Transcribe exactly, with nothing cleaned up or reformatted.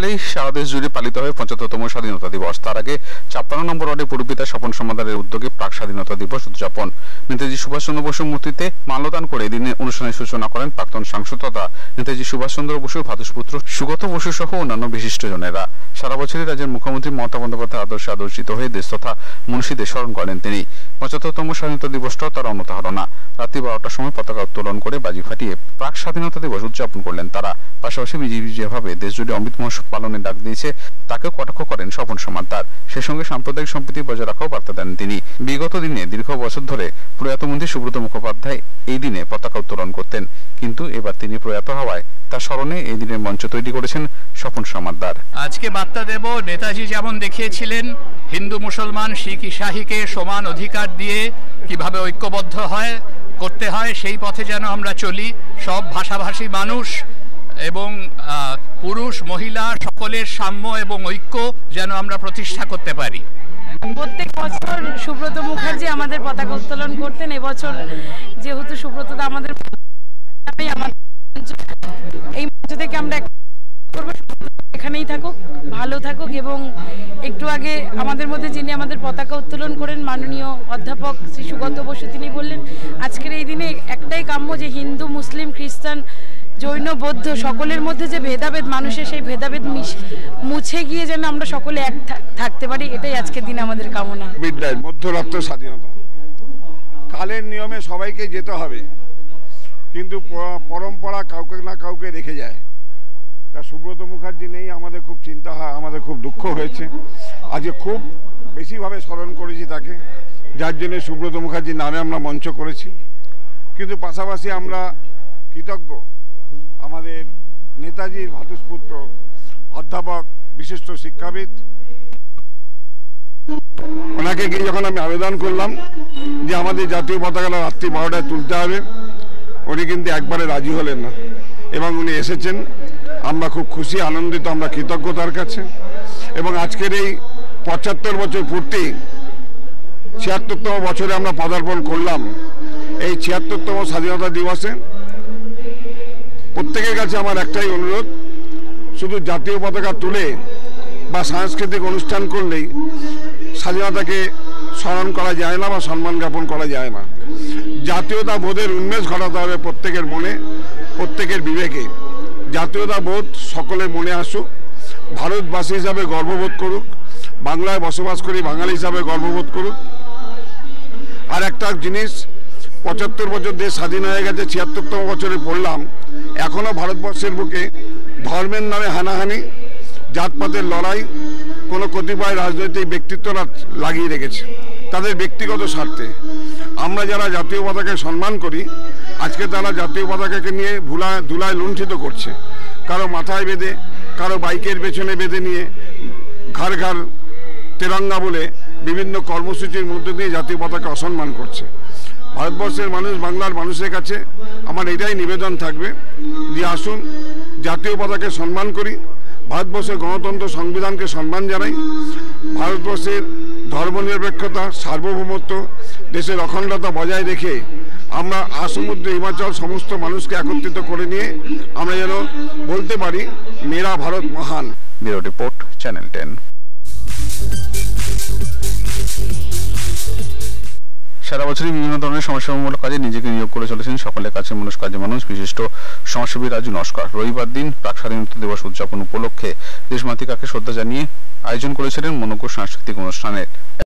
সকালেই সারা দেশ জুড়ে পালিত হয় পঁচাত্তরতম স্বাধীনতা দিবস। তার আগে ছাপ্পান্ন নম্বর ওয়ার্ডে পরিপিতা স্বপন সমাদারের উদ্যোগে প্রাক স্বাধীনতা দিবস উদযাপন। নেতাজি সুভাষচন্দ্র বসুর মূর্তিতে মাল্যদান করে এদিনে অনুষ্ঠানের সূচনা করেন প্রাক্তন সাংসদ তথা নেতাজি সুভাষচন্দ্র বসুর ভ্রাতুষ্পুত্র সুগত বসু সহ অন্যান্য বিশিষ্টজনেরা। সারা বছরই রাজ্যের মুখ্যমন্ত্রী মমতা বন্দ্যোপাধ্যায়ের আদর্শে আদর্শিত হয়ে দেশ তথা মনীষীদের স্মরণ করেন তিনি। পঁচাত্তরতম স্বাধীনতা দিবসটাও তার অন্যতম না। রাত্রি বারোটার সময় পতাকা উত্তোলন করে বাজি ফাটিয়ে প্রাক স্বাধীনতা দিবস উদযাপন করলেন তারা। পাশাপাশি বিজেপি যেভাবে দেশজুড়ে অমৃত মহোৎসব পালনের ডাক দিয়েছে তাকেও কটাক্ষ করেন স্বপন সমাদার। সেই সঙ্গে সাম্প্রদায়িক সম্প্রীতি বজায় রাখাও বার্তা দেন তিনি। বিগত দিনে দীর্ঘ বছর ধরে প্রয়াত মন্ত্রী সুব্রত মুখোপাধ্যায় এই দিনে পতাকা উত্তোলন করতেন, কিন্তু এবার তিনি প্রয়াত হওয়ায় তার স্মরণে এই দিনের মঞ্চ তৈরি করেছেন স্বপন সমাদার। আজকে বার্তা দেব, নেতাজি যেমন দেখিয়েছিলেন হিন্দু মুসলমান শিখ ইসাহিকে সমান অধিকার দিয়ে কিভাবে ঐক্যবদ্ধ হয় করতে হয়, সেই পথে যেন আমরা চলি। সব ভাষাভাষী মানুষ এবং পুরুষ মহিলা সকলের সাম্য এবং ঐক্য যেন আমরা প্রতিষ্ঠা করতে পারি। প্রত্যেক বছর সুব্রত মুখার্জি আমাদের পতাকা উত্তোলন করতেন। এবছর যেহেতু সুব্রত আমাদের এই মঞ্চ থেকে আমরা এখানেই থাকুক, ভালো থাকুক। এবং একটু আগে আমাদের মধ্যে যিনি আমাদের পতাকা উত্তোলন করেন মাননীয় অধ্যাপক শ্রী সুগত বসু, তিনি বললেন আজকের এই দিনে একটাই কাম্য যে হিন্দু মুসলিম খ্রিস্টান জৈন বৌদ্ধ সকলের মধ্যে যে ভেদাভেদ, মানুষের সেই ভেদাভেদ মুছে গিয়ে যেন আমরা সকলে এক থাকতে পারি, এটাই আজকের দিনে আমাদের কামনা। বিদ্যায় মধ্যরাত্র স্বাধীনতা, কালের নিয়মে সবাইকে যেতে হবে, কিন্তু পরম্পরা কাউকে না কাউকে রেখে যায়। তা সুব্রত মুখার্জি নেই, আমাদের খুব চিন্তা হয়, আমাদের খুব দুঃখ হয়েছে। আজকে খুব বেশিভাবে স্মরণ করেছি তাকে, যার জন্য সুব্রত মুখার্জির নামে আমরা মঞ্চ করেছি। কিন্তু পাশাপাশি আমরা কৃতজ্ঞ আমাদের নেতাজির ভ্রাতুষ্পুত্র অধ্যাপক বিশিষ্ট শিক্ষাবিদ, ওনাকে গিয়ে যখন আমি আবেদন করলাম যে আমাদের জাতীয় পতাকাটা রাত্রি বারোটায় তুলতে হবে, উনি কিন্তু একবারে রাজি হলেন না এবং উনি এসেছেন। আমরা খুব খুশি আনন্দিত, আমরা কৃতজ্ঞ তার কাছে। এবং আজকের এই পঁচাত্তর বছর পূর্তি ছিয়াত্তরতম বছরে আমরা পদার্পণ করলাম। এই ছিয়াত্তরতম স্বাধীনতা দিবসে প্রত্যেকের কাছে আমার একটাই অনুরোধ, শুধু জাতীয় পতাকা তুলে বা সাংস্কৃতিক অনুষ্ঠান করলেই স্বাধীনতাকে স্মরণ করা যায় না বা সম্মান জ্ঞাপন করা যায় না। জাতীয়তা বোধের উন্মেষ ঘটাতে হবে প্রত্যেকের মনে, প্রত্যেকের বিবেকে। জাতীয়তা বোধ সকলের মনে আসুক, ভারতবাসী হিসাবে গর্ববোধ করুক, বাংলায় বসবাস করি বাঙালি হিসাবে গর্ববোধ করুক। আর একটা জিনিস, পঁচাত্তর বছর দেশ স্বাধীন হয়ে গেছে, ছিয়াত্তরতম বছরে পড়লাম, এখনও ভারতবর্ষের বুকে ধর্মের নামে হানাহানি, জাতপাতের লড়াই কোনো কতিপয় রাজনৈতিক ব্যক্তিত্বরা লাগিয়ে রেখেছে তাদের ব্যক্তিগত স্বার্থে। আমরা যারা জাতীয় পতাকাকে সম্মান করি, আজকে তারা জাতীয় পতাকাকে নিয়ে ভুলায় ধুলায় লুণ্ঠিত করছে। কারো মাথায় বেঁধে, কারো বাইকের পেছনে বেঁধে নিয়ে ঘাড় ঘাড় তেরঙ্গা বলে বিভিন্ন কর্মসূচির মধ্যে দিয়ে জাতীয় পতাকা অসম্মান করছে। ভারতবর্ষের মানুষ, বাংলার মানুষের কাছে আমার এটাই নিবেদন থাকবে যে আসুন জাতীয় পতাকাকে সম্মান করি, ভারতবর্ষের গণতন্ত্র সংবিধানকে সম্মান জানাই, ভারতবর্ষের ধর্মনিরপেক্ষতা সার্বভৌমত্ব দেশের অখণ্ডতা বজায় রেখে আমরা আসমুদ্র হিমাচল সমস্ত মানুষকে একত্রিত করে নিয়ে আমরা যেন বলতে পারি মেরা ভারত মহান। Bureau report, channel ten. সারা বছরই বিভিন্ন ধরনের সমাজসেবামূলক কাজে নিজেকে নিয়োগ করে চলেছেন সকলের কাছে মানুষ কাজে মানুষ বিশিষ্ট সমাজসেবী রাজু নস্কর। রবিবার দিন প্রাক স্বাধীনতা দিবস উদযাপন উপলক্ষে দেশমাতৃকাকে শ্রদ্ধা জানিয়ে আয়োজন করেছিলেন মনোজ্ঞ সাংস্কৃতিক অনুষ্ঠানের।